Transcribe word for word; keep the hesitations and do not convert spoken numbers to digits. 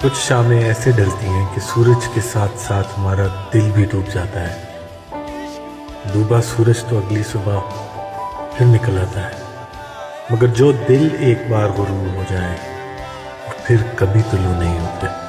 कुछ शामें ऐसे ढलती हैं कि सूरज के साथ साथ हमारा दिल भी डूब जाता है। डूबा सूरज तो अगली सुबह फिर निकल आता है, मगर जो दिल एक बार गुरूर हो जाए वो फिर कभी तुलू नहीं होते।